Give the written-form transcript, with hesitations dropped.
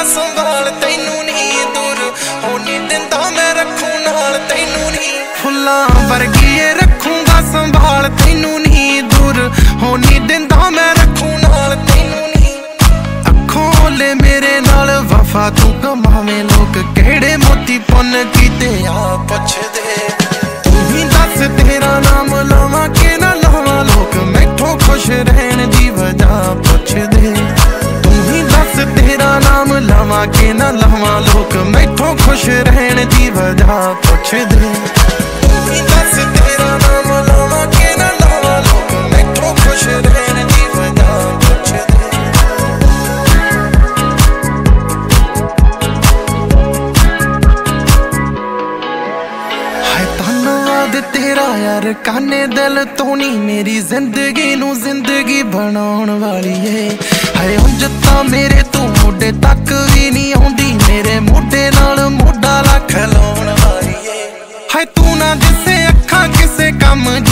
संभाल तैनू नहीं दूर होने दिंदा मैं रखूं नाल तैनू नहीं फुल्लां वर्गी रखूंगा संभाल तैनू नहीं दूर होने दिंदा मैं रखूं नाल तैनू नहीं अखों ले मेरे नाल वफा तू कमावे लोग केड़े मोती पुन कीते आ पुछदे तू ही दस तेरा नाम लावां के ना लावां लोग मैथों खुश रहन दी वजह पुछदे तेरा नाम लावा के ना लावा लोग मैथों खुश रहन दी वजह पुछदे दस तेरा नाम लावा के ना लावा लोग मैथों खुश रहन दी वजह पुछदे हाय धन्नवाद तेरा यार काने दिल तो नहीं मेरी जिंदगी नू जिंदगी बनाउण वाली है हाय उंज तां मेरे तू मोढे तक भी नहीं आउंदी मेरे मोढे नाल मोढा ला खिलाउण वाली है हाय तू ना दिसे अखां किसे कम